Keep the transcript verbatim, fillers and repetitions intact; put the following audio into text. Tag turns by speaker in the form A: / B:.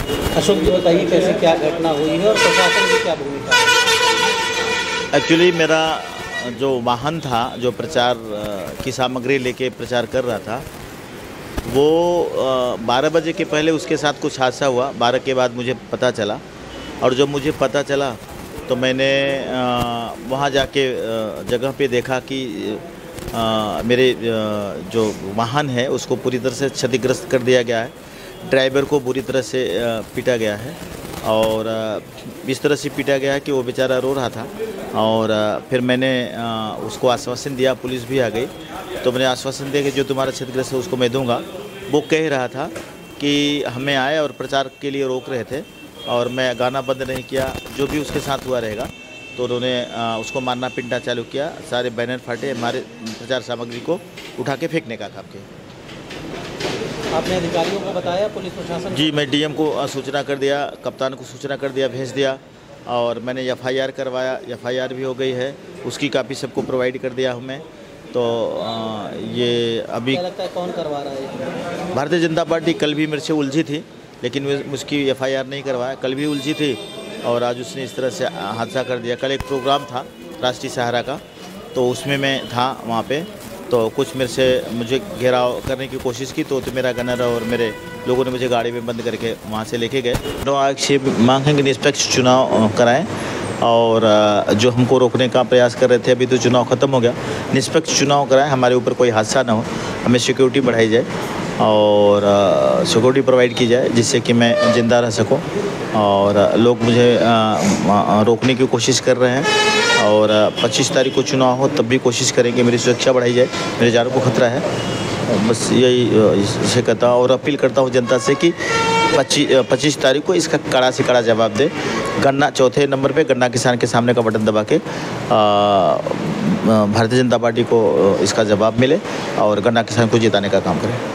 A: अशोक जी बताइए कैसे क्या घटना हुई है और प्रशासन की क्या भूमिका है?
B: एक्चुअली मेरा जो वाहन था, जो प्रचार की सामग्री लेके प्रचार कर रहा था, वो बारह बजे के पहले उसके साथ कुछ हादसा हुआ। बारह के बाद मुझे पता चला, और जब मुझे पता चला तो मैंने वहाँ जाके जगह पे देखा कि आ, मेरे जो वाहन है उसको पूरी तरह से क्षतिग्रस्त कर दिया गया है। ड्राइवर को बुरी तरह से पीटा गया है, और इस तरह से पीटा गया है कि वो बेचारा रो रहा था। और फिर मैंने उसको आश्वासन दिया, पुलिस भी आ गई, तो मैंने आश्वासन दिया कि जो तुम्हारा क्षतिग्रस्त है उसको मैं दूंगा। वो कह रहा था कि हमें आए और प्रचार के लिए रोक रहे थे, और मैं गाना बंद नहीं किया, जो भी उसके साथ हुआ रहेगा। तो उन्होंने उसको मारना पीटना चालू किया, सारे बैनर फाटे, हमारे प्रचार सामग्री को उठा के फेंकने का काम किया।
A: आपने अधिकारियों को बताया, पुलिस प्रशासन?
B: जी, मैं डीएम को सूचना कर दिया, कप्तान को सूचना कर दिया, भेज दिया, और मैंने एफआईआर करवाया। एफआईआर भी हो गई है, उसकी कापी सबको प्रोवाइड कर दिया हूँ मैं। तो आ, ये अभी
A: क्या लगता है कौन करवा रहा है?
B: भारतीय जनता पार्टी कल भी मेरे से उलझी थी, लेकिन उसकी एफआईआर नहीं करवाया। कल भी उलझी थी और आज उसने इस तरह से हादसा कर दिया। कल एक प्रोग्राम था राष्ट्रीय सहारा का, तो उसमें मैं था वहाँ पे, तो कुछ मेरे से मुझे घेराव करने की कोशिश की, तो, तो मेरा गनर और मेरे लोगों ने मुझे गाड़ी में बंद करके वहाँ से लेके गए। चुनाव आयोग से मांग है कि निष्पक्ष चुनाव कराएं, और जो हमको रोकने का प्रयास कर रहे थे, अभी तो चुनाव ख़त्म हो गया, निष्पक्ष चुनाव कराएं, हमारे ऊपर कोई हादसा ना हो, हमें सिक्योरिटी बढ़ाई जाए और सिक्योरिटी प्रोवाइड की जाए, जिससे कि मैं ज़िंदा रह सकूं। और लोग मुझे रोकने की कोशिश कर रहे हैं, और पच्चीस तारीख को चुनाव हो तब भी कोशिश करेंगे मेरी सुरक्षा बढ़ाई जाए, मेरे जानों को खतरा है। बस यही इसे कहता हूँ और अपील करता हूँ जनता से कि पच्चीस पच्चीस तारीख को इसका कड़ा से कड़ा जवाब दे। गन्ना चौथे नंबर पे गन्ना किसान के सामने का बटन दबा के भारतीय जनता पार्टी को इसका जवाब मिले और गन्ना किसान को जिताने का काम करें।